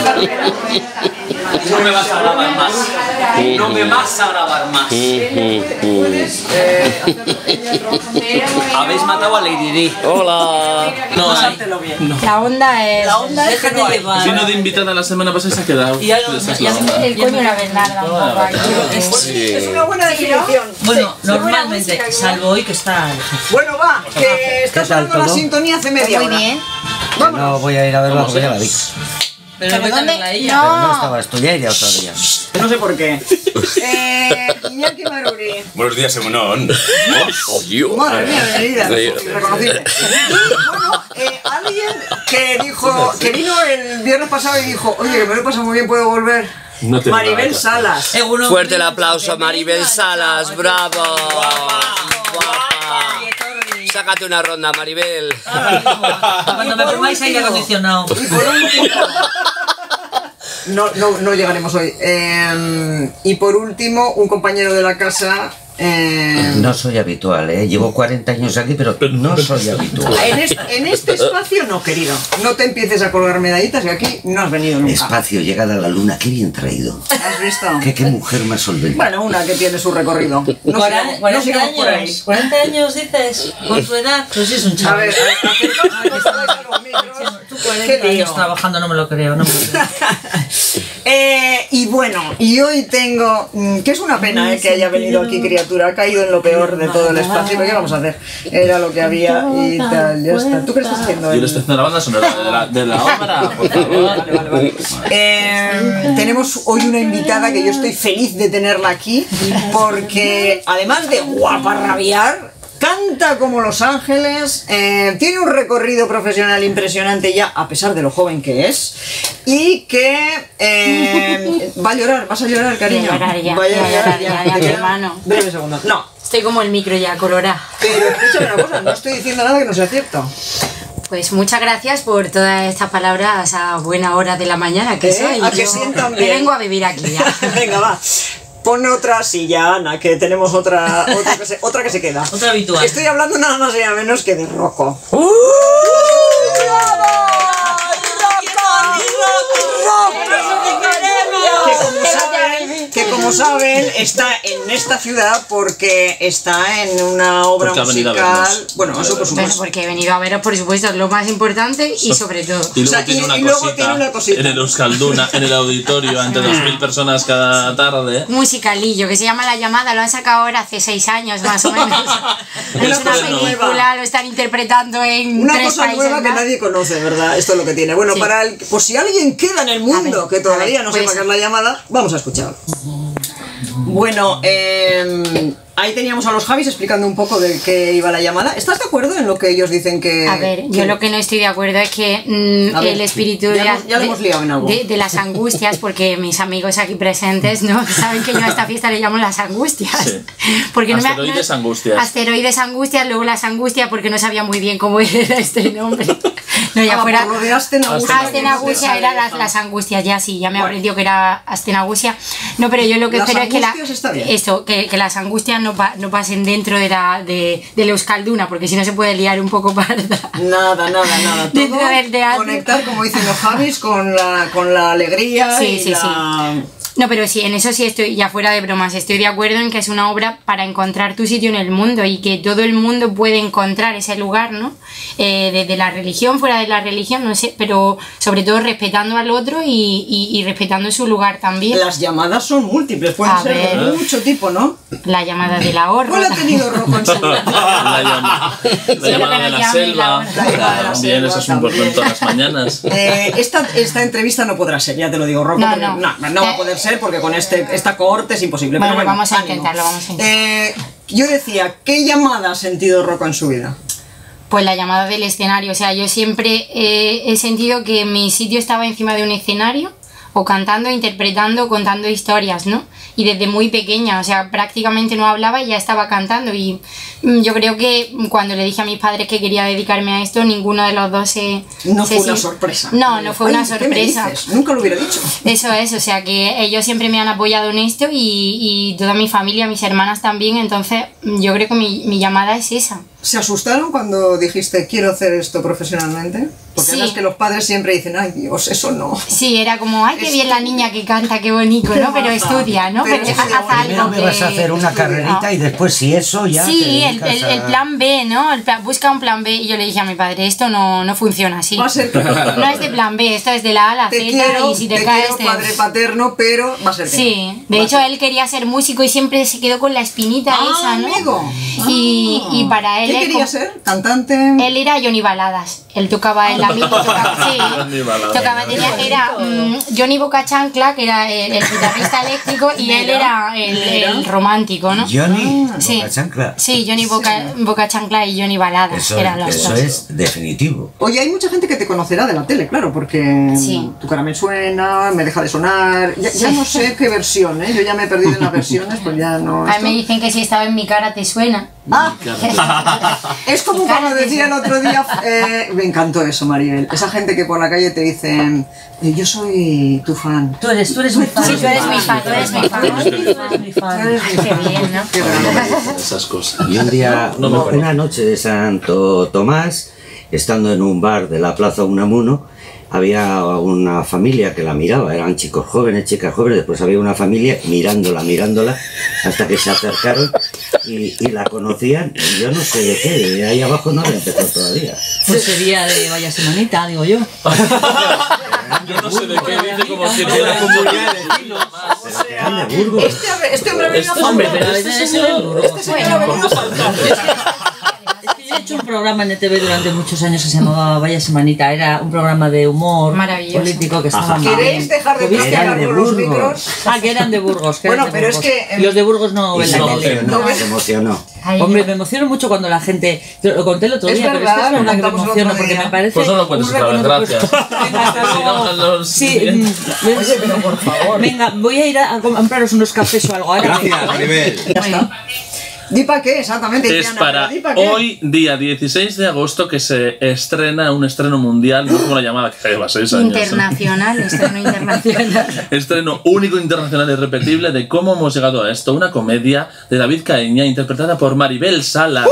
No me vas a grabar más. No me vas a grabar más. Habéis matado a Lady Di. Hola. No, Pasártelo bien. no. La onda es... La onda es que no hay. Vino de invitada la semana pasada y se ha quedado. Y ya Esa es la no- onda. El coño la Bernarda un poco aquí. Es una buena definición. Bueno, Sí. normalmente, salvo hoy que está el jefe. Bueno, va, que está ¿Qué tal sonando la todo? sintonía hace media Muy hora. bien. No voy a ir a verla porque ya la vi. Pero vete a verla a ella. Pero no No. estabas tú, ya iré otro día. No sé por qué. Iñaki Maruri. Buenos días, Emunón. Madre mía, bienvenida. Reconocible. Y bueno, alguien que dijo, que vino el viernes pasado y dijo, oye, que me lo he pasado muy bien, ¿puedo volver? No te Maribel nada. Salas. Fuerte el aplauso a Maribel Salas, bravo. Guapa. Sácate una ronda, Maribel. Cuando me pongáis aire acondicionado. Y por último... No llegaremos hoy. Y por último, un compañero de la casa... No soy habitual, ¿eh? Llevo 40 años aquí, pero no soy habitual. En este espacio no, querido. No te empieces a colgar medallitas que aquí no has venido nunca. Espacio, llegada a la luna, qué bien traído. ¿Has visto? Qué mujer más solvente. Bueno, una que tiene su recorrido. No 40 sigamos por ahí. años. 40 años dices, con tu edad. Pues sí, es un A chaval. ver, acercaos un poco más a los micros. Tú Qué 40 lío. años trabajando, no me lo creo, no me lo creo. Y bueno, y hoy tengo, que es una pena que haya venido aquí criatura, ha caído en lo peor de todo el espacio, pero ¿qué vamos a hacer? Era lo que había y tal, ya está. ¿Tú qué estás haciendo? Yo le estoy haciendo la banda sonora de la ópera, por favor. Vale. Tenemos hoy una invitada que yo estoy feliz de tenerla aquí porque además de guapa rabiar, canta como Los Ángeles, tiene un recorrido profesional impresionante ya, a pesar de lo joven que es, y que va a llorar, vas a llorar, cariño. Voy a llorar ya, Voy a voy a llorar llorar ya, mi hermano. Breve segundo. No, Estoy como el micro ya, colorada. pero escúchame una cosa, no estoy diciendo nada que no sea cierto. Pues muchas gracias por todas estas palabras a buena hora de la mañana que soy. A que Yo sientan me bien. vengo a vivir aquí ya. Venga, va. Pon otra silla, Ana, que tenemos otra que se queda. Otra habitual. Estoy hablando nada más y nada menos que de Rocco. Que como saben, está en esta ciudad porque está en una obra Porque ha venido a musical. vernos. Bueno, eso por Bueno, supuesto. porque he venido a veros, por supuesto, es lo más importante y sobre todo. Y luego, O sea, tiene, una y luego cosita tiene una cosita. en el Euskalduna, en el auditorio, ante 2000 personas cada tarde. Musicalillo, que se llama La Llamada, lo han sacado ahora hace 6 años más o menos. Es una Estreno. película, lo están interpretando en Una 3 cosa países nueva que más. nadie conoce, ¿verdad? Esto es lo que tiene. Bueno, Sí. por si alguien queda en el mundo A ver, que todavía no pues- sepa qué es La Llamada, vamos a escuchar. Bueno, ahí teníamos a los Javis explicando un poco de qué iba La Llamada. ¿Estás de acuerdo en lo que ellos dicen que...? A ver, yo lo que no estoy de acuerdo es que A ver, el espíritu ya lo hemos liado en algo. de las angustias, porque mis amigos aquí presentes no saben que yo a esta fiesta le llamo las angustias. Sí. Porque Asteroides angustias. Asteroides angustias, luego las angustias porque no sabía muy bien cómo era este nombre. No, ya fuera... Por lo de Astenagustia. Astenagustia era las angustias, ya sí, ya me aprendió que era astenagustia. No, pero yo lo que Las espero es que angustias está bien. eso, que las angustias no pasen dentro del Euskalduna, porque si no se puede liar un poco parda. Nada. Dentro Todo del teatro. conectar, como dicen los Javis, con la alegría Sí, y sí, la... No, pero sí, en eso sí estoy, ya fuera de bromas, estoy de acuerdo en que es una obra para encontrar tu sitio en el mundo y que todo el mundo puede encontrar ese lugar, ¿no? Desde la religión, fuera de la religión, no sé, pero sobre todo respetando al otro y respetando su lugar también. Las llamadas son múltiples, pueden A ser de ver. mucho tipo, ¿no? La llamada del ahorro. ¿Cuál ha tenido Rocco en su vida? La llamada de la selva. La llamada de la También selva eso es también. importante todas las mañanas. Esta entrevista no podrá ser, ya te lo digo, Rocco. No, porque no. no va a poder ser porque con esta cohorte es imposible. Bueno, pero vamos a ánimo. intentarlo, vamos a intentarlo. Yo decía, ¿qué llamada ha sentido Rocco en su vida? Pues la llamada del escenario, o sea, yo siempre he sentido que mi sitio estaba encima de un escenario, o cantando, interpretando, contando historias, ¿no? Y desde muy pequeña, o sea, prácticamente no hablaba y ya estaba cantando. Y yo creo que cuando le dije a mis padres que quería dedicarme a esto, ninguno de los dos No fue una sorpresa. No fue una Ay, ¿qué me sorpresa. dices? Nunca lo hubiera dicho. Eso es, o sea que ellos siempre me han apoyado en esto y toda mi familia, mis hermanas también, entonces yo creo que mi llamada es esa. ¿Se asustaron cuando dijiste quiero hacer esto profesionalmente? Porque Sí. además que los padres siempre dicen, ay Dios, eso no. Sí, era como, ay, qué bien la niña que canta, qué bonito, ¿no? Pero estudia, ¿no? Pero Pero estudia haz Primero algo me que... vas a hacer una carrerita y después si eso ya Sí, te el dedicas a- plan B, ¿no? Busca un plan B. Y yo le dije a mi padre, esto no funciona así. Va a ser No es de plan B, esto es de la A a la te Z quiero, y si te caes quiero, padre paterno, pero va a ser que Sí, no. de hecho él quería ser músico y siempre se quedó con la espinita esa, ¿no? amigo. Y para él... ¿Qué es quería como- ser? ¿Cantante? Él era Johnny Baladas. Él tocaba en la misma, tocaba, sí, Johnny Baladas. tocaba, era Johnny Boca Chancla, que era el guitarrista eléctrico, y él era el romántico, ¿no? Johnny Sí. Boca Chancla. Sí, Johnny Boca Chancla y Johnny Baladas eran los Eso dos. es definitivo. Oye, hay mucha gente que te conocerá de la tele, claro, porque Sí. tu cara me suena, me deja de sonar. Ya no sé qué versión, ¿eh? Yo ya me he perdido en las versiones, pues ya no. A mí esto- me dicen que si estaba en mi cara te suena. Ah, es como cuando decía el otro día, me encantó eso, Maribel. Esa gente que por la calle te dicen, yo soy tu fan. Tú eres mi fan. Sí, tú eres mi fan, tú eres mi fan. Tú eres mi fan. Qué bien, ¿no? Qué grande. Esas cosas. Y un día, No me parece. una noche de Santo Tomás, estando en un bar de la Plaza Unamuno, había una familia que la miraba, eran chicos jóvenes, chicas jóvenes, después había una familia mirándola, hasta que se acercaron y la conocían, y yo no sé de qué, de ahí abajo no había empezado todavía. Pues sería de vaya semanita, digo yo. Yo no sé de qué dice como si de la comunidad de vecinos. Eran de Burgos. Este hombre ha venido a Hombre, faltar. pero Este señor- Este señor ha venido a faltar. Es que yo he hecho un programa en ETV durante muchos años que se llamaba Vaya Semanita. Era un programa de humor Maravilloso. político que estaba muy ¿Queréis bien. dejar de ¿Lo viste? pistear Eran de con los Burgos. micros? Ah, que eran de Burgos. que Bueno, eran de pero es Burgos. que, Y los de Burgos no Y ven se la tele. emocionó, se emocionó. Ay, Hombre, me emociono mucho cuando la gente... Te lo conté el otro Es día, pero verdad, es que es lo verdad que me contamos el emociono otro porque día. me parece... Pues no lo cuentes un otra vez, reconocimiento. gracias. Venga, hasta luego. Sigamos a los Sí, siguientes. Oye, pero por favor. venga, voy a ir a compraros unos cafés o algo. Ahora Gracias, Maribel. Ya está. ¿Di para qué? Exactamente. Es Diana, para ¿di pa' qué? hoy, día 16 de agosto, que se estrena un estreno mundial, no como la llamada que lleva 6 años. internacional, estreno internacional. Estreno único, internacional y repetible de Cómo hemos llegado a esto, una comedia de David Caeña interpretada por Maribel Salas.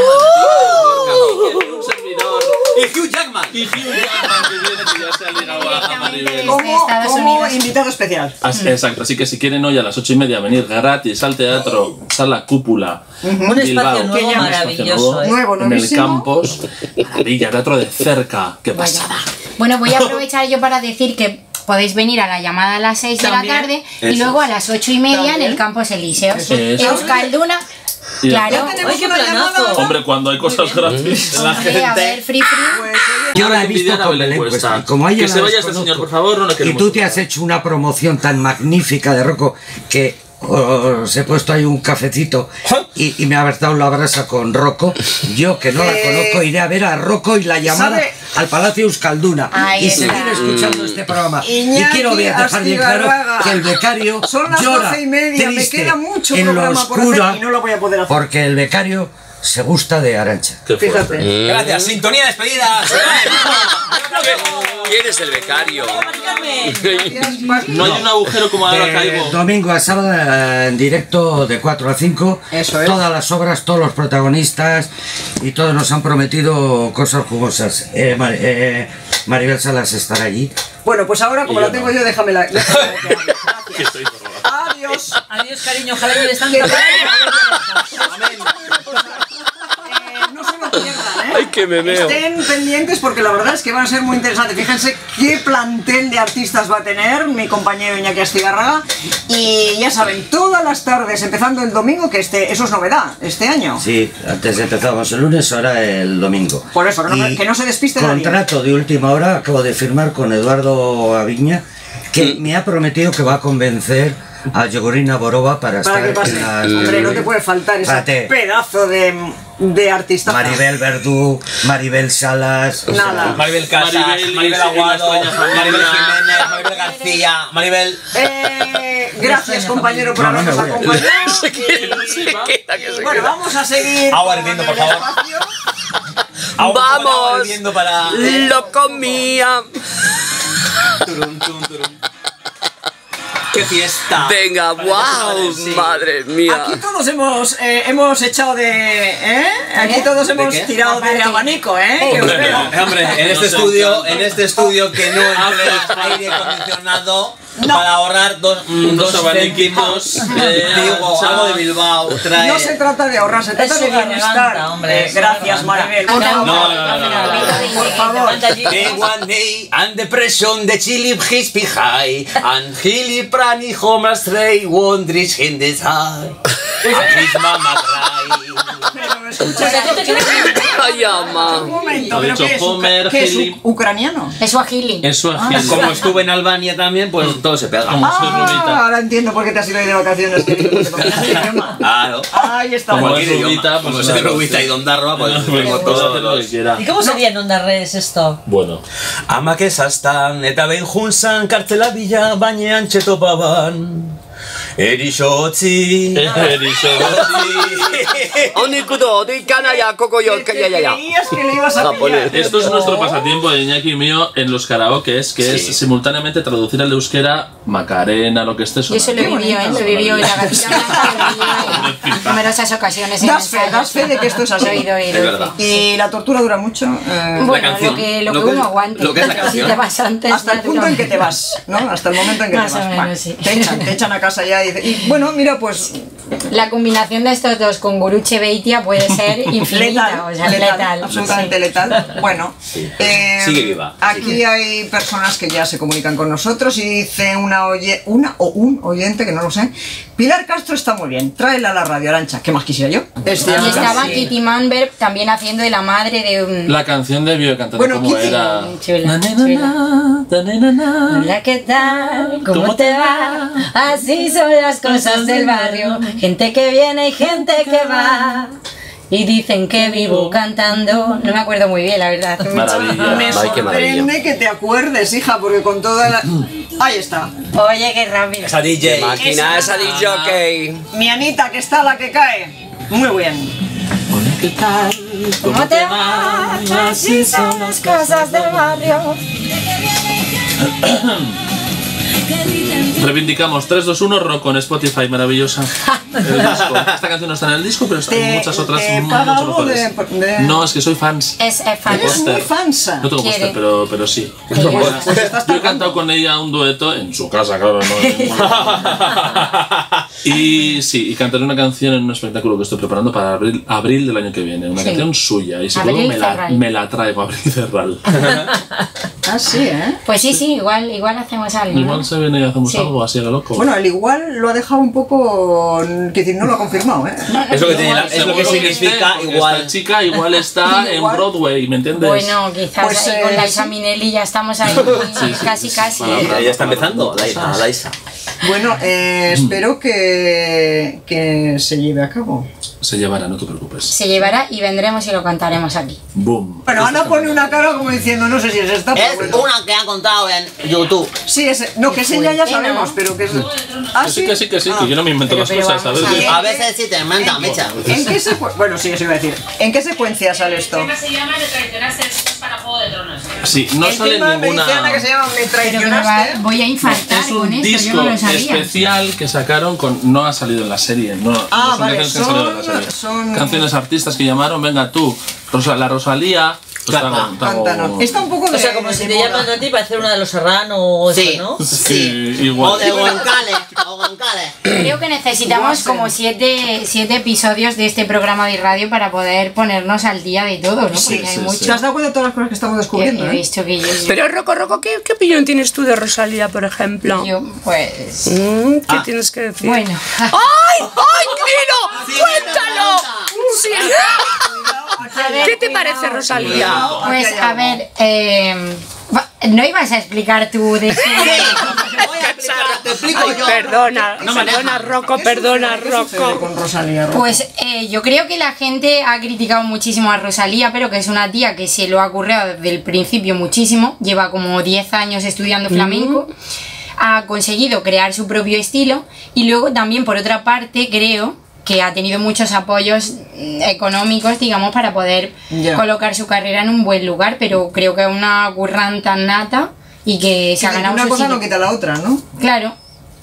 Un servidor. Y Hugh Jackman. Y Hugh Jackman, que viene, que ya se ha ligado a Maribel. Como, Estados como Unidos. invitado especial. Exacto, así que si quieren hoy a las 8:30 venir gratis al teatro, Sala Cúpula, Un espacio Bilbao, nuevo un espacio maravilloso. Nuevo, en el nuevísimo. campus, maravilla, teatro de cerca, qué pasada. Bueno, voy a aprovechar yo para decir que podéis venir a la llamada a las 6 de la También. tarde y Eso luego a las 8:30 en También. el Campos Elíseos. Eso. Euskalduna, Y ya claro. está. Tenemos Ay, qué una planazo. llamada. Hombre, cuando hay cosas gratis, la Hombre, a ver, gente... free. Pues, oye, Yo la he Envidia visto a con la la encuesta. encuesta. Como a ella Que se la vaya este desconozco, señor, por favor, no le Y queremos tú te has hablar. hecho una promoción tan magnífica de Rocco que os he puesto ahí un cafecito y me habéis dado la brasa con Rocco. Yo, que no la conozco, iré a ver a Rocco y la llamada ¿sabe? al Palacio Euskalduna Ahí y está. seguir escuchando este programa. Iñaki y quiero dejar bien claro Astigarraga. que el becario Son las llora 12:30, me triste queda mucho en lo programa por oscuro hacer y no lo voy a poder hacer. porque el becario se gusta de Arantxa. Qué fuerte. Fíjate. Gracias. Sintonía de despedida. ¿Quién es el becario? No hay un agujero como ahora De caigo. domingo a sábado en directo de 4 a 5. Eso es. Todas las obras, todos los protagonistas y todos nos han prometido cosas jugosas. Maribel Salas estará allí. Bueno, pues ahora, como Y yo la tengo no. yo, déjamela. Que estoy por favor. Adiós. Adiós, cariño. Ojalá lleves tanto. No se lo pierdan, ¿eh? Ay, que me veo. Estén pendientes porque la verdad es que van a ser muy interesantes. Fíjense qué plantel de artistas va a tener mi compañero Iñaki Astigarraga. Y ya saben, todas las tardes, empezando el domingo, que eso es novedad este año. Sí, antes empezábamos el lunes, ahora el domingo. Por eso, que no se despiste nadie. Contrato de última hora, acabo de firmar con Eduardo Aviña, que me ha prometido que va a convencer a Yogorina Borova para Para estar que pase. en las... Hombre, no te puede faltar ese Espérate. pedazo de artista. Maribel Verdú, Maribel Salas... o sea, Nada. Maribel Casas, Maribel, Maribel y la Aguado, extraña familia. Maribel Jiménez, Maribel García, Maribel... Gracias, compañero, por No, no habernos me voy a- acompañado. Y bueno, vamos a seguir. Agua hirviendo, por con el favor. espacio. ¡Vamos! Volviendo para... ¡Lo comía! Turum, tum, turum. ¡Qué fiesta! Venga, wow, sí. madre mía. Aquí todos hemos echado de... Aquí todos hemos qué? tirado de abanico, que os veo. Hombre, en este estudio que no emplea aire acondicionado No. para ahorrar dos abaniquitos, céntimos. Digo, algo de Bilbao trae. No se trata de ahorrar, se trata Eso de garganta, bienestar. hombre, eso Gracias, garganta. Maribel. No, Por favor. No. Por favor. The one day and the pressure the chili his high and Hilly Prani Homer Stray wonders in the sky and his mama cry. Pero escucha, Ay, ama. un momento, Ha ¿pero dicho qué es? Homer, ¿Qué es? Hilly. ¿Ucraniano? Es Swahili. Eso es Como estuve en Albania también, pues todo se pega. Como soy rubita. Ahora entiendo por qué te has ido ahí de vacaciones. Que te dominas el idioma. Claro. Ahí está. Como Cualquier es idioma. rubita, pues Como soy claro, rubita sí. y Dondarroa, pues Pues tengo puedo todos hacer lo que los... quiera. ¿Y cómo sería en Onda Res esto? Bueno, Amak esastan eta behin junzan kartela bila bainean txetopaban. Erixotzi. Onikudo, de canalla, cocoyo, ¿Te ya. creías que le ibas a Japonés. pillar? esto es nuestro pasatiempo de Iñaki y mío en los karaokes, que es simultáneamente traducir al euskera Macarena, lo que esté Yo eso sonando. lo he vivido, lo he vivido en la gatita blanca, lo he vivido en numerosas ocasiones. en Das fe de que esto es así. Lo he oído, Es verdad. Y la tortura dura mucho. Bueno, canción. lo que Lo que uno es- aguante. lo que es la Si canción. te vas antes, Hasta el ya punto dura en que un- te vas, ¿no? Hasta el momento en que Más te o vas. menos, Va, sí. te echan a casa ya y bueno, mira, pues La combinación de estos dos con Guruche Beitia puede ser infinita. letal, O sea, letal. absolutamente letal. Bueno, Sigue viva. Aquí hay personas que ya se comunican con nosotros y dice un oyente, que no lo sé. Pilar Castro está muy bien, tráela a la radio, Arancha. ¿Qué más quisiera yo? Y estaba Sí. Kitty Manberg también haciendo de la madre de un... La canción de Biocantar, Bueno, ¿cómo Kitty, era? chula, Hola, ¿qué tal? ¿Cómo te va? Así son las cosas del barrio. Gente que viene y gente que va. Y dicen que vivo cantando. No me acuerdo muy bien, la verdad. hace mucho. Maravilla. Me Ay, qué maravilla. sorprende que te acuerdes, hija, porque con toda la... Ahí está. Oye, qué rápido. Esa DJ. Máquina esa de jockey. Mi Anita, que está la que cae. Muy bien. ¿Qué tal? ¿Cómo te va? Así son las cosas del barrio. Reivindicamos 3, 2, 1, rock con Spotify, maravillosa. El disco. Esta canción no está en el disco, pero está en muchas otras te mucho paga algo mejores. de- No, es que soy fans. Es fan. Eres muy fansa. No tengo Quiere. póster, pero sí. estás Yo he cantado con ella un dueto en su casa, claro, ¿no? Y sí, y cantaré una canción en un espectáculo que estoy preparando para abril del año que viene. Una Sí. canción suya. Y si Abril puedo, Ferral. me la traigo a Abril Ferral. Ah, sí, ¿eh? Pues sí, igual hacemos algo. ¿no? Igual se viene y hacemos Sí. algo así a lo loco. Bueno, al igual lo ha dejado un poco... Quiero decir, no lo ha confirmado, ¿eh? Es lo que tiene es lo que Seguro significa esté, porque igual. Esta chica igual está en Igual. Broadway, ¿me entiendes? Bueno, quizás Pues, ahí con Laisa sí. Minelli ya estamos ahí casi. Palabra, Ya está empezando, palabra, la Isa. Bueno, espero que se lleve a cabo. Se llevará, no te preocupes. Se llevará y vendremos y lo cantaremos aquí. Boom. Bueno, Ana pone una cara como diciendo, no sé si es esta, pero Es bueno. una que ha contado en YouTube. Sí, no, que es ella ya sabemos, pero que es... Ah, Que sí, que yo no me invento Pero- las pero cosas, vamos ¿sabes? a ver. A veces sí te inventan, mecha. ¿En qué bueno, sí, eso iba a decir. ¿En qué secuencia sale esto? Se llama de traicionarse, es para Juego de Tronos. Sí, no El sale tema me ninguna... dice Ana que se llama Me Pero que me traicionaste. voy a infartar Es con un esto, yo disco no lo sabía. especial que sacaron con... No ha salido en la serie, no. Ah, no son vale, canciones que han salido en la serie. son- Canciones artistas que llamaron, venga tú, la Rosalía... Pues Cántanos. Está un poco de... O sea, como si de te moda. llaman a ti para hacer una de los Serrano o Sí. eso, ¿no? Sí, O igual. de Goncale. O Goncale. Creo que necesitamos como 7 episodios de este programa de radio para poder ponernos al día de todo, ¿no? Sí, Porque hay sí, mucho. sí. ¿Te has dado cuenta de todas las cosas que estamos descubriendo? He eh? visto que yo, Pero Rocco, ¿qué opinión tienes tú de Rosalía, por ejemplo? pues... ¿Qué tienes que decir? Bueno. ¡Ay, dilo! ¡Cuéntalo! Sí. ¿Qué te parece Rosalía? Pues a ver, ¿no ibas a explicar tú de qué? Te explico yo. Perdona, No me perdona, deja. Rocco, perdona, ¿Qué sucede Rocco. con Rosalía? Rocco? Pues yo creo que la gente ha criticado muchísimo a Rosalía, pero que es una tía que se lo ha currado desde el principio muchísimo. Lleva como 10 años estudiando flamenco. Ha conseguido crear su propio estilo. Y luego también, por otra parte, creo que ha tenido muchos apoyos económicos, digamos, para poder Ya. colocar su carrera en un buen lugar. Pero creo que es una curranta nata y que se ha ganado Una su cosa sitio. no quita la otra, ¿no? Claro.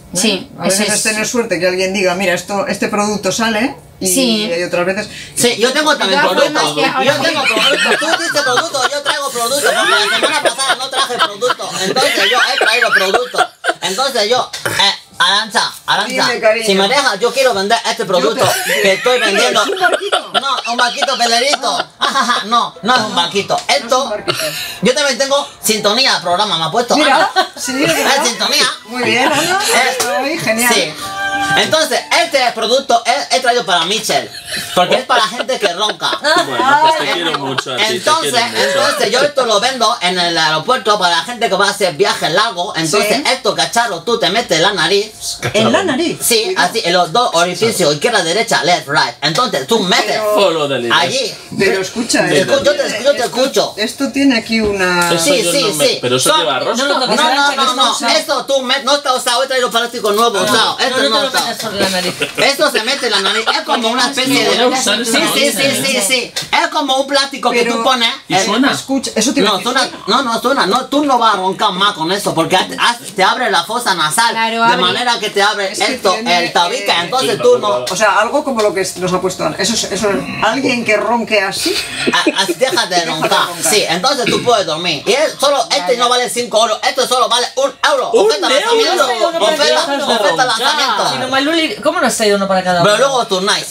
Sí, A veces eso es tener suerte que alguien diga, mira, este producto sale, y Sí. hay otras veces... Sí, yo tengo también todas productos. formas que ahora- Yo tengo productos. Tú dices productos, yo traigo productos. Porque la semana pasada no traje productos. Entonces yo he traído productos. Entonces yo, Arancha, Dime, cariño. si me dejas, yo quiero vender este producto que estoy vendiendo. ¿Es un barquito? No, un barquito pelerito. No, no es un barquito. No es Esto, un barquito. yo también tengo sintonía al programa, me ha puesto. Mira, Ana. sí, es verdad. Es sintonía. Muy bien, Ana, estoy genial. Sí. Entonces, este producto he traído para Michelle, porque es para gente que ronca. Bueno, pues te quiero mucho a ti, Entonces, te quiero mucho. yo esto lo vendo en el aeropuerto para la gente que va a hacer viajes largos. Entonces, Sí. esto, cacharro, tú te metes en la nariz. En la nariz. Sí, así, en los dos orificios, izquierda, derecha, left, right. Entonces, tú metes Follow the leader. allí. Pero escucha, Te escucho, yo te escucho. Esto tiene aquí una... Eso Sí, yo sí, no me- sí. Pero eso Son- lleva rosca. no lo No, toques. no. Esto tú no está usado, he traído plástico nuevo usado. Esto No te no lo está. metas por la nariz. Esto se mete en la nariz, es como una especie Lo voy a de... usar esta noche. Sí. Es como un plástico que Pero- tú pones... ¿Y suena? Escucha, eso tiene No, suena, no suena, no, tú no vas a roncar más con eso, porque te abre la fosa nasal, Claro, de abre. manera que te abre Es que esto, tiene, el tabique, entonces Sí, tú no... O sea, algo como lo que nos ha puesto Ana. Eso es alguien que ronque así. Déjate de roncar. roncar. Sí, entonces tú puedes dormir. Y este no vale 5 euros, esto solo vale 1 euro. ¡Un Oferta euro! lanzamiento. Uno para Oferta cada uno. oferta Si no, lanzamiento. Maluli, ¿cómo no has traído uno para cada uno? Pero luego turnáis.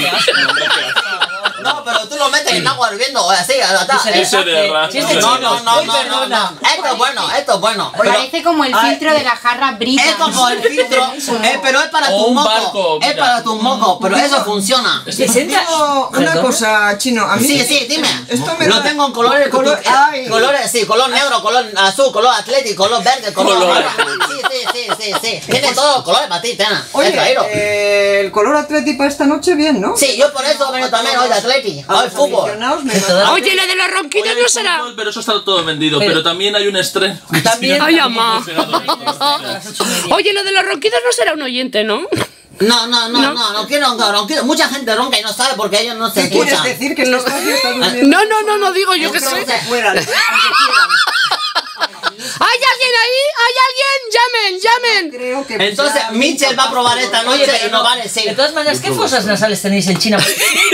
No, pero tú lo metes en agua hirviendo o así, Ese de ras- Si es de no, chinos. no. Uy, perdona. Esto es bueno. Pero Parece como el filtro de la jarra brita. es como el filtro, pero es para O tu un moco. barco, Es mira. para tu moco, pero eso funciona. Que sienta- Digo una Perdón. cosa, Chino, a mí... Sí, dime. Esto me Lo da- tengo en colores, Ay. colores, sí, color negro, color azul, color atlético, color verde, color Color rojo. Sí. Tiene todos los colores para ti, Tena. He Oye, traído. el color atleti para esta noche bien, ¿no? Sí, yo por eso vengo también hoy de atleti, A hoy los fútbol. aficionados me Oye, lo de los ronquidos Hoy hay no será. fútbol, pero eso está todo vendido. Pero- Pero también hay un estreno. que También- sí, Ay, hemos ama. llegado a esto. Oye, lo de los ronquidos no será un oyente, ¿no? No quiero ronquido. Mucha gente ronca y no sabe porque ellos no se ¿Qué quieres escuchan. decir? Que este espacio está durmiendo. No, digo yo que sé. Entonces, fuera, aunque quieran. ¿Hay alguien ahí? ¿Hay alguien? Llamen. Creo que Entonces, ya- Mitchell va a probar esta noche y no vale, sí. De todas maneras, ¿qué fosas nasales tenéis en China?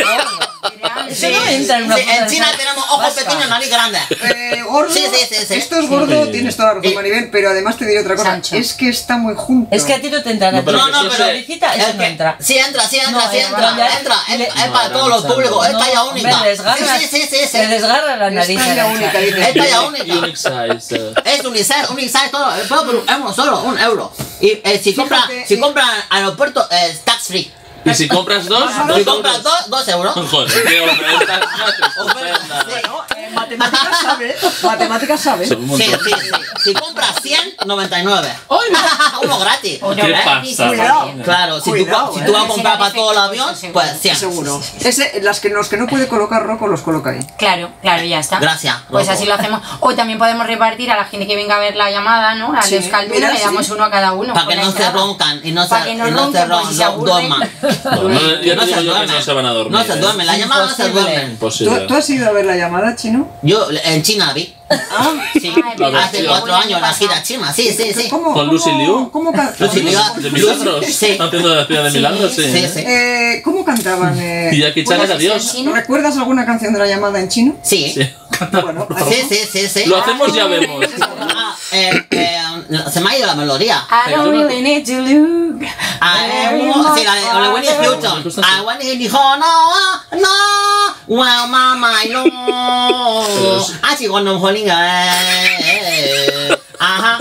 Eso no entra en una Sí, fosa en China nasal tenemos ojos vasca. pequeños, nariz grande. Gordo, Sí. esto es gordo, tienes toda la razón, Maribel, pero además te diré otra cosa. Sancho. Es que está muy junto. Es que a ti no te entra. No, pero No, que no, eso pero se- Visita, eso es no que- entra. Sí entra. No, Entra. le- Es para todos los públicos, es talla única. Me desgarra, Sí. me desgarra la nariz. talla Arancha. única, dice. Es talla única. Unique size. Es unisex todo, pero solo, 1 euro. Y si compras aeropuerto, es tax free. Y si compras dos, Si compras 2 euros. Joder, qué ofertas más estupendas. Matemáticas sabe. Matemáticas sabe. Son un Sí. montón. Si compras 100, 99. ¡Ay, Uno gratis. ¿Qué pasa? Cuidado. Claro, si Cuidado, tú vas a comprar para todo el avión, Seguro. pues 100. Seguro. Los que no puede colocar Rocco los coloca ahí. Claro, ya está. Gracias, Pues Rocco. así lo hacemos. O también podemos repartir a la gente que venga a ver la llamada, ¿no? A Sí, los calduros mira, le damos sí. uno a cada uno. Para por que la no se entrada. roncan y no Para se que no ronquen, por si se aburren. duerman. No, ya te digo yo que no se van a dormir. No se duermen, la llamada no se duermen. Imposible. ¿Tú has ido a ver la llamada, Chino? Yo en China la vi. Sí, Ay, hace sí. 4 años la gira china, sí. ¿Cómo? ¿Con Lucy Liu? Lucy Liu. ¿De milagros? Sí. Haciendo de la ciudad de milagros, sí. Sí. ¿Cómo cantaban? Y Jackie Chan era Dios. ¿Recuerdas alguna canción de la llamada en chino? Sí. Sí. Bueno, Sí. Lo hacemos, ya vemos. Se me ha ido la melodía. I don't really need to look. Sí, la de Winnie Houston. I want to hear no, well, mama, I know. Ah, sí, cuando ajá,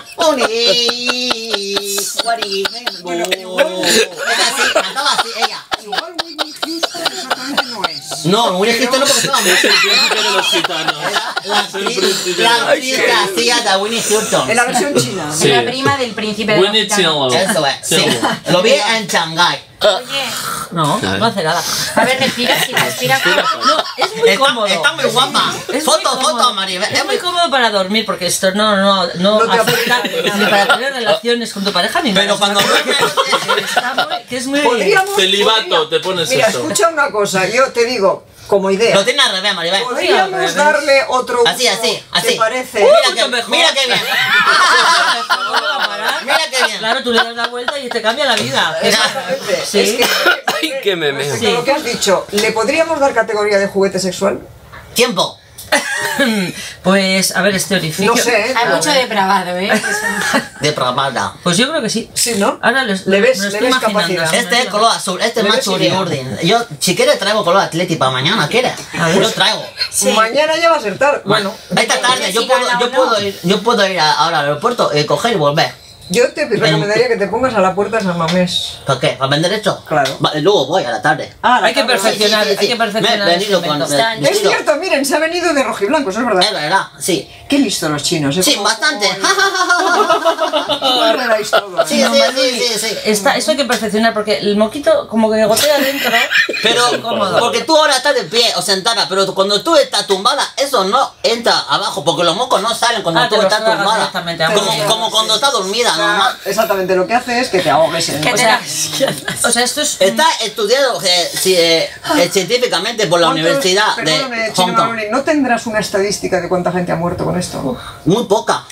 cantaba así ella. igual Whitney Houston exactamente no es. No, Winnie Houston no, porque estaba muy Es el príncipe de los gitanos. La actriz que hacía de Winnie Houston. En la versión china. Sí. La prima del príncipe de los Winnie gitanos. Chillo. Eso es, sí. Lo vi en Shanghái. Oye, No hace nada. a ver, respira, si respira. No, es muy cómodo. Está muy guapa. Es muy Foto, cómodo. Maribel. Es muy cómodo para dormir porque esto no te afecta afecta ni para tener relaciones con tu pareja ni Pero nada. cuando duermes. Que es muy... Podríamos. Celibato, te pones Mira, eso. escucha una cosa, yo te digo, como idea. Lo tiene al revés, Maribel. Podríamos darle otro uso. Así. ¿Te parece? Mira que bien. Mira que bien. Mira que bien. La claro, tú le das la vuelta y te cambia la vida. Exactamente. Sí. Es que, Ay, qué meme. respecto a lo que has dicho, ¿le podríamos dar categoría de juguete sexual? Tiempo. Pues, a ver, este orificio. No sé, ¿eh? Hay mucho depravado, ¿eh? Depravada. Pues yo creo que sí. Sí, ¿no? Ahora Le ves- me lo le estoy ves imaginando. capacidad. Este es color azul, este es ¿Le más ves churi idea? urdin. Yo, si quieres, traigo color atleti para mañana, ¿quieres? Yo traigo. Mañana ya va a ser tarde. Bueno, Esta tarde yo puedo ir ahora al aeropuerto, coger y volver. yo te recomendaría que te pongas a la puerta de San Mamés. ¿Para qué? ¿Para vender esto? Claro. Vale, luego voy a la tarde. Hay que perfeccionar, Sí, sí, sí. hay que perfeccionar. Me he venido el con... instrumento. Es cierto, miren, se ha venido de rojiblanco, eso es verdad. Es verdad, sí. Qué listo los chinos, ¿eh? Sí, bastante. ¿Cómo enredáis todo, eh? Sí, No, sí, Manuel, sí, sí. Eso hay que perfeccionar porque el moquito como que gotea dentro. Pero, Es incómodo. porque tú ahora estás de pie o sentada, pero cuando tú estás tumbada, eso no entra abajo, porque los mocos no salen cuando Ah, tú te los estás tragas tumbada. directamente, Como cuando estás dormida, normal. Exactamente, lo que hace es que te ahogues en O sea, esto es... Está estudiado científicamente por la Universidad de Perdóname, Hong Chino Kong. Manoli, ¿no tendrás una estadística de cuánta gente ha muerto con esto? Muy poca.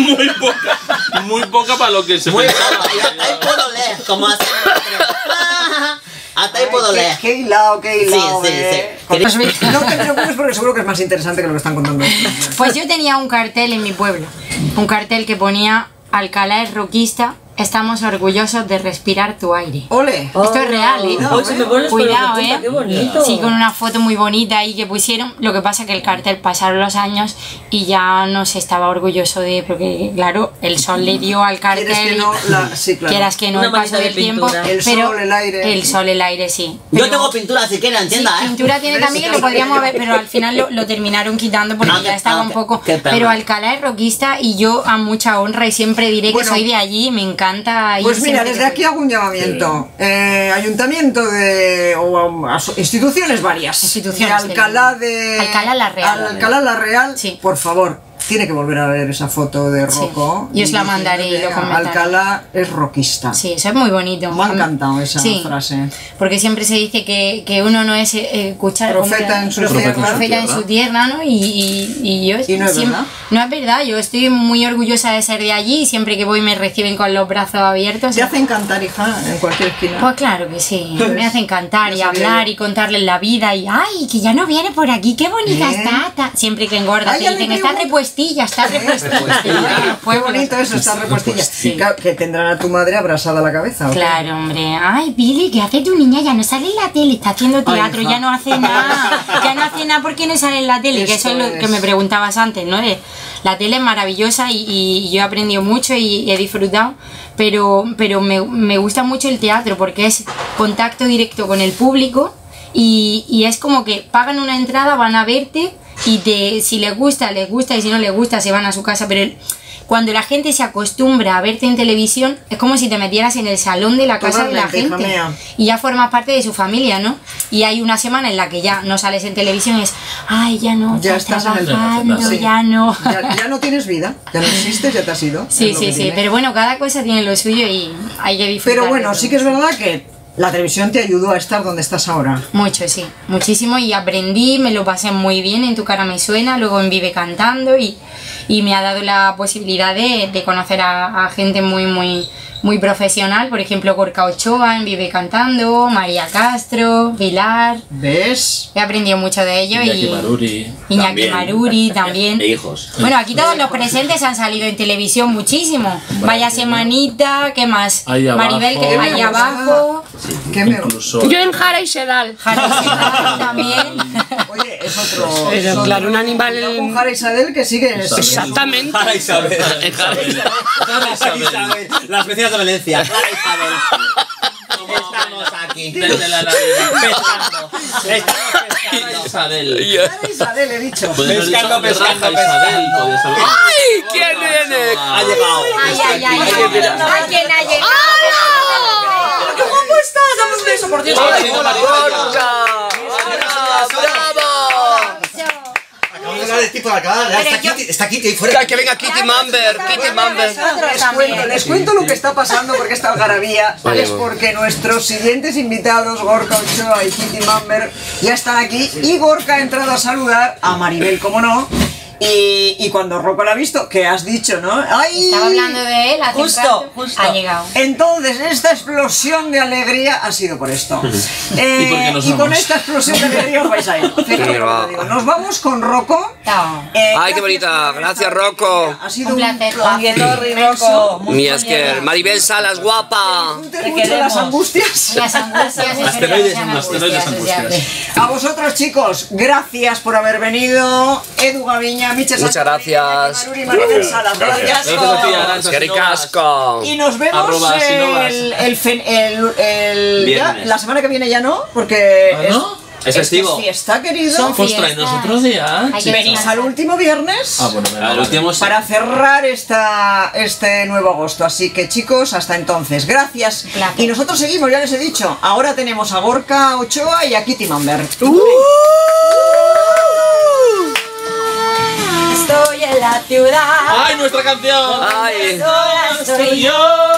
Muy poca para lo que se Muy pensaba. poca. Y hasta ahí puedo leer, como hacemos nosotros. Hasta ahí puedo leer. Qué hilado, qué hilado. Sí, sí, eh. sí. No te preocupes porque seguro que es más interesante que lo que están contando. Pues yo tenía un cartel en mi pueblo. Un cartel que ponía: Alcalá es roquista, estamos orgullosos de respirar tu aire. ¡Ole! Esto es real, ¿eh? Hoy se me pone Cuidado, punta, ¿eh? qué bonito. Sí, con una foto muy bonita ahí que pusieron. Lo que pasa que el cartel pasaron los años y ya no se estaba orgulloso de... Porque, claro, el sol le dio al cartel. ¿Quieres que no? Sí, claro. Quieras que no, Una el paso manita de del tiempo. pintura. El pero sol, el aire. El sol, el aire, sí. Yo Pero- tengo pintura si quieren, Sí, entienda, ¿eh? pintura tiene también, que lo podríamos ver, pero al final lo terminaron quitando porque Ah, ya estaba un poco... qué pena. Pero Alcalá es roquista y yo a mucha honra y siempre diré que Bueno, soy de allí, me encanta ir Pues mira, siempre desde que aquí hago un llamamiento. Ayuntamiento de... o instituciones varias. Instituciones, De Alcalá de... Alcalá la Real. Alcalá la Real, Sí. por favor. Tiene que volver a ver esa foto de Sí. Rocco. Y os la mandaré y lo comentaré. Alcalá es roquista. Sí, eso es muy bonito. Me ha encantado esa Sí, frase. porque siempre se dice que uno no es escuchar Profeta en su tierra. profeta en su tierra, ¿no? Y yo ¿Y no es siempre- verdad? no es verdad, yo estoy muy orgullosa de ser de allí y siempre que voy me reciben con los brazos abiertos. Te hacen cantar, hija, en cualquier esquina. Pues claro que sí, me hacen cantar Ya y sabía hablar yo. y contarles la vida y ¡ay, que ya no viene por aquí, qué bonita ¿Eh? está! Siempre que engorda Ay, te ya dicen, le está digo. repuestilla, está repuestilla. Qué bonito eso, está repostilla. Claro, que tendrán a tu madre abrasada la cabeza. ¿o qué? Claro, hombre. Ay, Billy, ¿qué hace tu niña? Ya no sale en la tele, está haciendo teatro, hija. ya no hace nada. Ya no hace nada porque no sale en la tele, que eso es Esto lo que es. me preguntabas antes, ¿no? La tele es maravillosa y yo he aprendido mucho y he disfrutado, pero me gusta mucho el teatro porque es contacto directo con el público y es como que pagan una entrada, van a verte y si les gusta y si no les gusta se van a su casa, pero cuando la gente se acostumbra a verte en televisión es como si te metieras en el salón de la casa de la Totalmente, hija gente mía. y ya formas parte de su familia, ¿no? Y hay una semana en la que ya no sales en televisión y es, ay, ya no, Ya estás estás en el- trabajando, Sí. ya no. Ya no tienes vida, ya no existes, ya te has ido. Sí, es lo sí, que sí, tiene. pero bueno, cada cosa tiene lo suyo y hay que disfrutar. Pero de bueno, todo. sí que es verdad que la televisión te ayudó a estar donde estás ahora. Mucho, sí, muchísimo y aprendí, me lo pasé muy bien, En tu cara me suena, luego en Vive cantando y me ha dado la posibilidad de conocer a gente muy profesional, por ejemplo Gorka Ochoa en Vive cantando, María Castro, Pilar, ¿Ves? he aprendido mucho de ello Iñaki y Maruri. Iñaki También. Maruri también. E hijos. Bueno, aquí todos los presentes han salido en televisión muchísimo. Vaya semanita, ¿qué más? Ahí abajo. Maribel, que ahí abajo. ¿Qué me... Incluso. Yo en Jara y Sedal. Jara Serrano también. Oye, es otro... Pero claro, un animal... Cuidado con Jara Isabel que sigue... Exactamente. Jara Isabel. Jara Isabel. Las vecinas de Valencia. Jara Isabel. Estamos aquí. Desde la Navidad. Pescando. Estamos pescando. Isabel. Jara Isabel, he dicho. Podrías haber dicho Pescando, Raja Isabel, pescando. podrías haber- ¡Ay! ¿Quién viene? Ha llegado. Ay, ay, ay, ay. Ay, ¿quién ha llegado? ¡Qué guapo estás! ¡Dame un beso, por Dios! Ay, hola, ¡Gorka! ¡Bravo! Acabamos de hablar de tipo de acabar. Está Kitty ahí fuera. Que venga Kitty Mamber, Kitty Mamber. Les cuento lo que está pasando porque esta algarabía es porque nuestros siguientes invitados, Gorka Ochoa y Kitty Mamber, ya están aquí y Gorka ha entrado a saludar a Maribel, como no, Y cuando Rocco la ha visto, ¿qué has dicho, no? ¡Ay! Estaba hablando de él hace un rato, ha llegado. Entonces, esta explosión de alegría ha sido por esto. Y con esta explosión de alegría os vais a ir. Nos vamos con Rocco. Ay, qué bonita. Gracias, Rocco. Ha sido un placer. Rocco. Mi Esker. Maribel Salas, guapa. Te mucho las angustias. Las angustias. Asteroides, angustias. A vosotros, chicos, gracias por haber venido. Edu Gaviña, Michel Sánchez. Muchas gracias. Maribel Salas. Gracias. ¡Qué ricasco! Y nos vemos la semana que viene ya no, porque es festivo. Es fiesta, querido. Ostras, ¿y nosotros ya? Venís al último viernes para cerrar este nuevo agosto. Así que, chicos, hasta entonces, gracias. Y nosotros seguimos, ya les he dicho. Ahora tenemos a Gorka Ochoa y a Kitty Mamber. Estoy en la ciudad. ¡Ay, nuestra canción! ¡Ay! Sola soy yo.